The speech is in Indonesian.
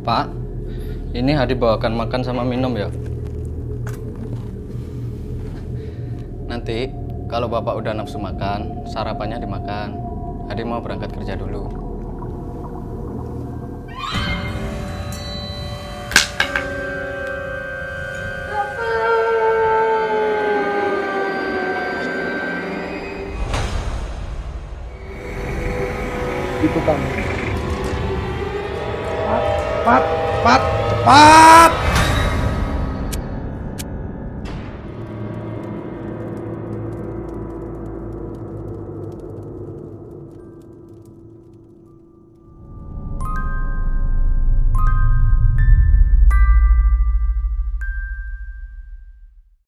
Pak, ini Hadi bawakan makan sama minum ya. Nanti kalau Bapak udah nafsu makan, sarapannya dimakan. Hadi mau berangkat kerja dulu. Itu kamu. Cepat, cepat, cepat.